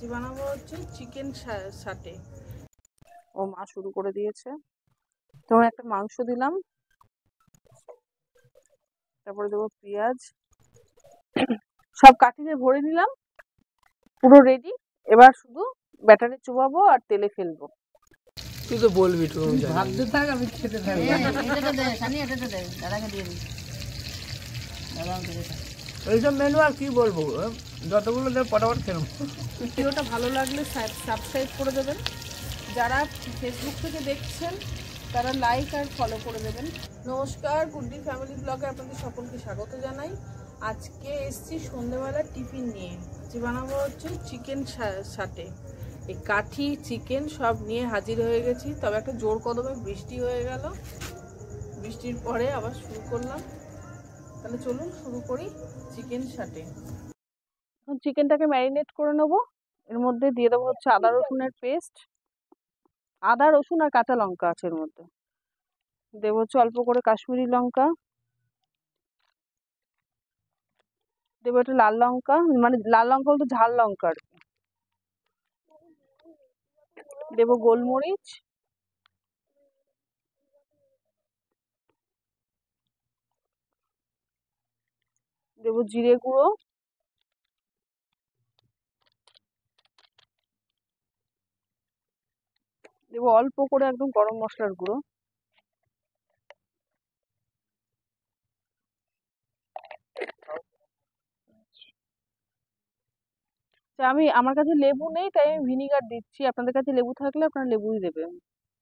বানাবো হচ্ছে চিকেন সাটে। ও মা শুরু করে দিয়েছে। তোমার একটা মাংস দিলাম, তারপরে দেবো পেঁয়াজ, সব কাঠিতে ভরে নিলাম, পুরো রেডি। এবার শুধু ব্যাটারে চুবাবো আর তেলে ফেলবো। তুই তো বলবি তো ভাবতে থাক, আমি খেতে থাকবো। এইসব মেনু আর কি বলবো, যতগুলো দেব পটাপট খেলাম। ভিডিওটা ভালো লাগলে সাবস্ক্রাইব করে দেবেন, যারা ফেসবুক থেকে দেখছেন তারা লাইক আর ফলো করে দেবেন। নমস্কার, গুড্ডি ফ্যামিলি ব্লগে আপনাদের সকলকে স্বাগত জানাই। আজকে এসছি সন্ধ্যেবেলা টিফিন নিয়ে, যে বানাবো হচ্ছে চিকেন সাটে। এই কাঠি চিকেন সব নিয়ে হাজির হয়ে গেছি, তবে একটা জোর কদমে বৃষ্টি হয়ে গেল, বৃষ্টির পরে আবার শুরু করলাম। তাহলে চলুন শুরু করি চিকেন সাটে। চিকেনটাকে ম্যারিনেট করে নেবো। এর মধ্যে দিয়ে দেবো হচ্ছে আদা রসুনের পেস্ট, আদা রসুন আর কাঁচা লঙ্কা আছে এর মধ্যে। দেবো হচ্ছে অল্প করে কাশ্মীরি লঙ্কা, দেবো একটু লাল লঙ্কা, মানে লাল লঙ্কা বলতে ঝাল লঙ্কা আর কি। দেবো গোলমরিচ, দেবো জিরে গুঁড়ো, দেবো অল্প করে একদম গরম মশলার গুঁড়ো, আমার কাছে লেবু নেই তাই আমি ভিনিগার দিচ্ছি, আপনাদের কাছে লেবু থাকলে আপনারা লেবুই দেবেন।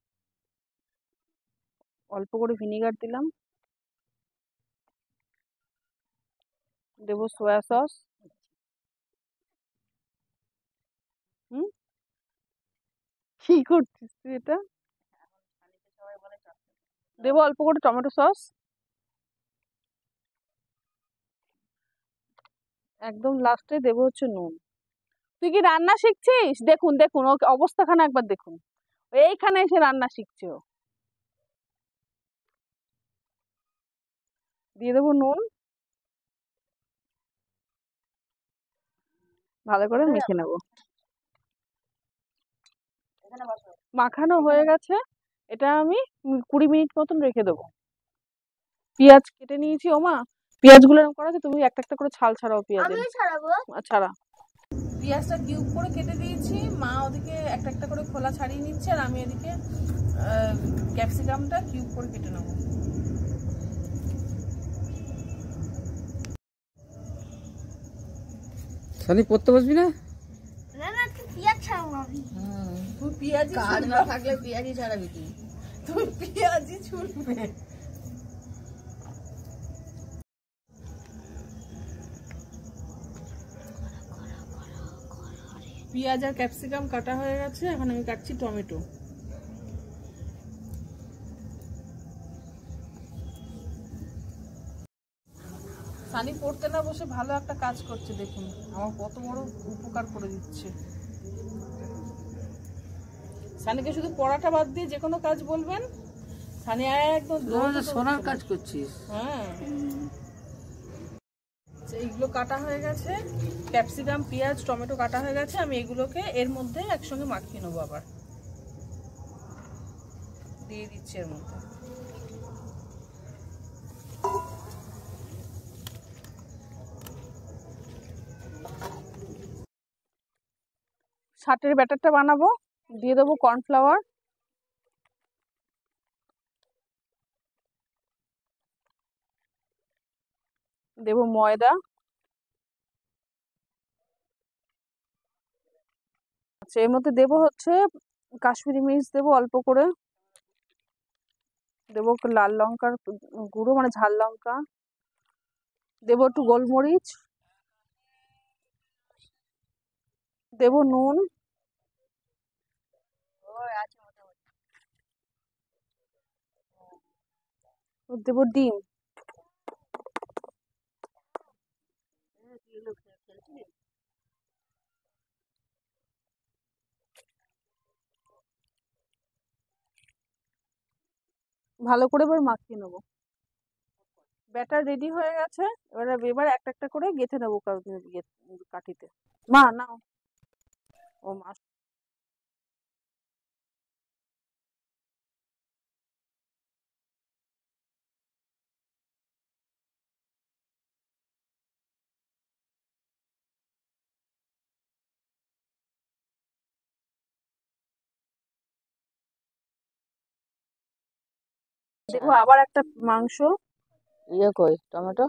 অল্প করে ভিনিগার দিলাম। দেবো সয়া সস, কি করছিস তুই এটা? দেবো অল্প করে টমেটো সস, একদম লাস্টে দেবো হচ্ছে নুন। তুই কি রান্না শিখছিস? দেখুন দেখুন ওকে অবস্থাখানা একবার দেখুন, এইখানে এসে রান্না শিখছে ও। দিয়ে দেবো নুন, ভালো করে মেখে নেবো। মাখানো হয়ে গেছে, এটা আমি 20 মিনিট মতন রেখে দেবো। পেঁয়াজ কেটে নিয়েছি। ওমা, পেঁয়াজগুলো এরকম করা আছে, তুমি একটা একটা করে ছাল ছাড়াও পেঁয়াজের। ছাড়া। পেঁয়াজটা কিউব করে কেটে দিয়েছি, মা ওদিকে একটা একটা করে খোলা ছাড়িয়ে নিচ্ছে, আর আমি এদিকে ক্যাপসিকামটা কিউব করে কেটে নেবো। সানি পড়তে বসবি না? তুই পেঁয়াজি কাজ না থাকলে পেঁয়াজি ছাড়াবি তুই। তুই পেঁয়াজি ছুলবে। পেঁয়াজ আর ক্যাপসিকাম কাটা হয়ে গেছে, এখন আমি কাটছি টমেটো। সানি পড়তে না বসে ভালো একটা কাজ করছে, দেখুন আমার কত বড় উপকার করে দিচ্ছে। সানিকে শুধু পড়াটা বাদ দিয়ে যে কোনো কাজ বলবেন, সানি একদম সোনার কাজ করছিস। হ্যাঁ, এইগুলো কাটা হয়ে গেছে, ক্যাপসিকাম পেঁয়াজ টমেটো কাটা হয়ে গেছে, আমি এগুলোকে এর মধ্যে একসঙ্গে মাখিয়ে নেবো। আবার দিয়ে দিচ্ছি এর মধ্যে। সাটের ব্যাটারটা বানাবো, দিয়ে দেবো কর্নফ্লাওয়ার, দেবো ময়দা, আচ্ছা এর মধ্যে দেবো হচ্ছে কাশ্মীরি মির্চ, দেবো অল্প করে, দেবো একটু লাল লঙ্কার গুঁড়ো মানে ঝাল লঙ্কা, দেবো একটু গোলমরিচ, দেবো নুন, দেবো ডিম। ভালো করে এবার মাখিয়ে নেবো। ব্যাটার রেডি হয়ে গেছে, এবার একটা একটা করে গেঁথে নেবো কাঠিতে। মা নাও। ও মাছ দেখো আবার একটা মাংস। ইয়ে কই টমেটো?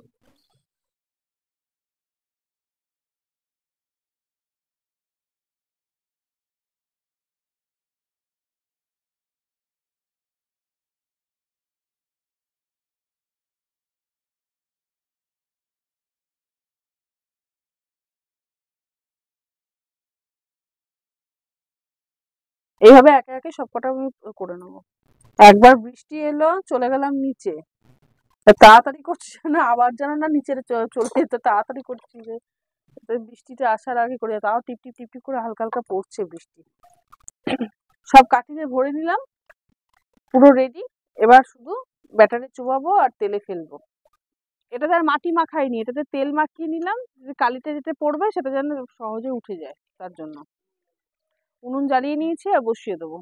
এইভাবে একে একে সবকটা আমি করে নেবো। একবার বৃষ্টি এলো, চলে গেলাম নিচে, তাড়াতাড়ি করছি না, আবার যেন না নিচে চলে যেত, তাড়াতাড়ি করছি যে বৃষ্টিতে আসার আগে করে, তাও টিপ টিপ টিপ টিপ করে হালকা হালকা পড়ছে বৃষ্টি। সব কাঠিতে ভরে নিলাম, পুরো রেডি। এবার শুধু ব্যাটারে চুবাবো আর তেলে ফেলবো। এটাতে আর মাটি মাখাইনি, এটাতে তেল মাখিয়ে নিলাম, যে কালিতে যেটা পড়বে সেটা যেন সহজে উঠে যায়, তার জন্য উনুন জ্বালিয়ে নিয়েছি আর বসিয়ে দেবো।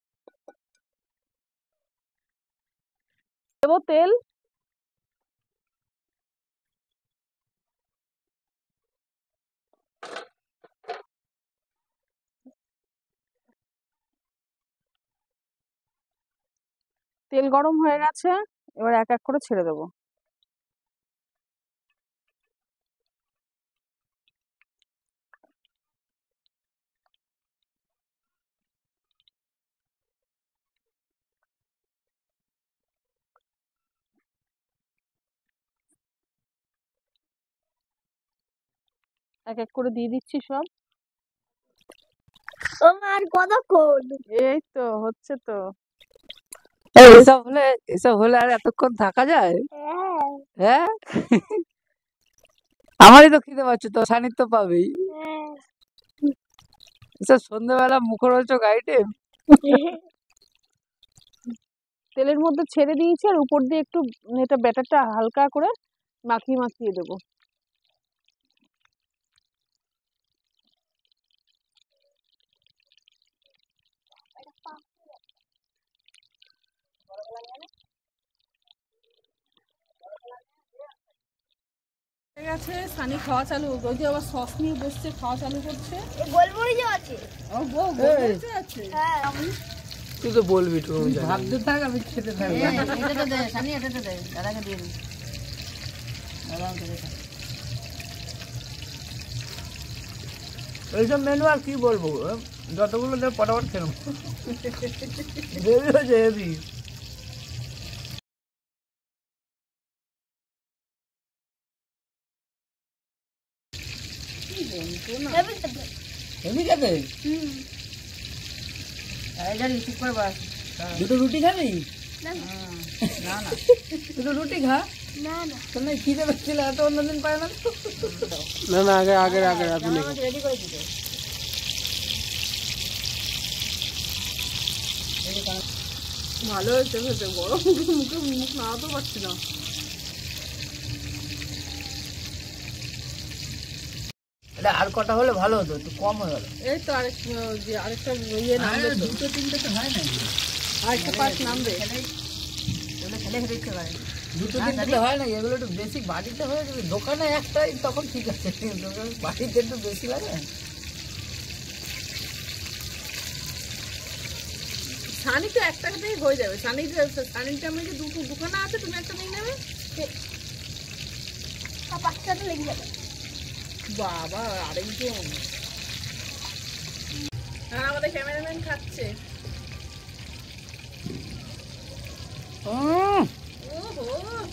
দেবো তেল, তেল গরম হয়ে গেছে, এবার এক এক করে ছেড়ে দেবো। এক এক করে দিয়ে দিচ্ছি সব। তোমার কতক্ষণ? এই তো হচ্ছে তো। এসব হলে আর এতক্ষণ থাকা যায়? হ্যাঁ, হ্যাঁ আমারই তো খিদে পাচ্ছে, তো সানির তো পাবেই। হ্যাঁ। এসব সন্ধ্যেবেলা মুখরোচক আইটেম। তেলের মধ্যে ছেড়ে দিয়েছি আর উপর দিয়ে একটু এটা ব্যাটারটা হালকা করে মাখিয়ে মাখিয়ে দেবো। হয়ে গেছে, সানি খাওয়া চালু, ওই যে আবার সস নিয়ে বসছে, খাওয়া চালু করছে। এই গোলমরিচও আছে। ও বউ গোলমরিচও আছে। হ্যাঁ। তুই তো বলবি তো ভাবতে থাক, আমি খেতে থাকবো। এটাতে দে সানি, এটাতে দে, দাদাকে দিয়ে দিই। দাদা আমাকে দে। এইসব মেনু আর কি বলবো, যতগুলো দেব পটাপট খেলাম। হেভি হয়েছে হেভি। হেভি খেতে। এইটারই ঠিক করে বস। দুটো রুটি খাবি? না না, দুটো রুটি খা। না না, তুমি খিদে পাচ্ছিল, এত অন্যদিন পায় না। না না, আগে আগে আগে আপনি রেডি করে দিতে। ভালো হয়েছে খেতে, গরম মুখে মুখ নাড়াতে পারছি না। এটা আর কটা হলে ভালো হতো, একটু কম হয়ে গেল। এই তো আরেকটা ইয়ে নামবে তো, দুটো তিনটে তো হয় না। আরেকটা পার্ট নামবে। এগুলো খেলে খেতে ইচ্ছে করে। দুটো তিনটে তো হয় না, এগুলো একটু বেশি বাড়িতে হয়ে গেলে, দোকানে একটাই তখন ঠিক আছে, বাড়িতে একটু বেশি লাগে। সানি তো একটাতেই হয়ে যাবে। সানিটা আমি যে দুখানা আছে, তুমি একটা নিয়ে নেবে। পাঁচটাতে লেগে যাবে। বাবা আরেকজন। হ্যাঁ, আমাদের ক্যামেরাম্যান খাচ্ছে। ওহো,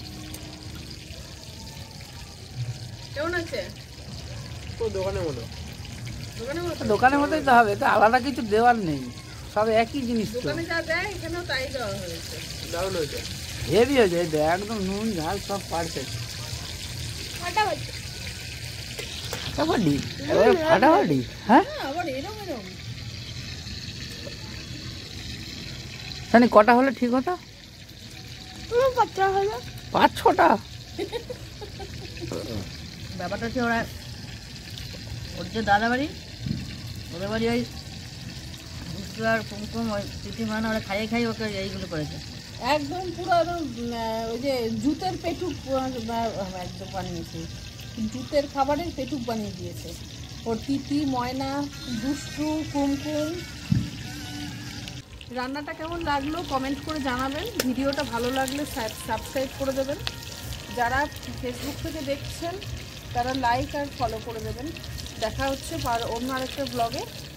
কেমন আছে? তো দোকানের মতো। দোকানের মতো? দোকানের মতোই তো হবে, তো আলাদা কিছু দেওয়ার নেই, সব একই জিনিস তো। দোকানে যা দেয় এখানেও তাই দেওয়া হয়েছে। দারুণ হয়েছে। হেভি হয়েছে, এই দেখ, একদম নুন ঝাল সব পারফেক্ট। ফাটাফাটি। ফাটাফাটি, ফাটাফাটি। হ্যাঁ হ্যাঁ, আবার এরম জানি কটা হলে ঠিক হতো? পাঁচটা হলো। 5-6টা। ব্যাপারটা হচ্ছে ওর যে দাদা বাড়ি, ওর ওদের বাড়ি ওই দুষ্টু আর কুমকুম ওই তিথিমান ওরা খাইয়ে খাইয়ে ওকে এইগুলো করেছে। একদম পুরো একদম ওই যে জুতের পেটুক একদম বানিয়েছে, জুতের খাবারের পেটুক বানিয়ে দিয়েছে ওর তিথি, ময়না, দুষ্টু, কুমকুম। রান্নাটা কেমন লাগলো কমেন্ট করে জানাবেন, ভিডিওটা ভালো লাগলে সাবস্ক্রাইব করে দেবেন, যারা ফেসবুক থেকে দেখছেন তারা লাইক আর ফলো করে দেবেন। দেখা হচ্ছে অন্য আরেকটা ব্লগে।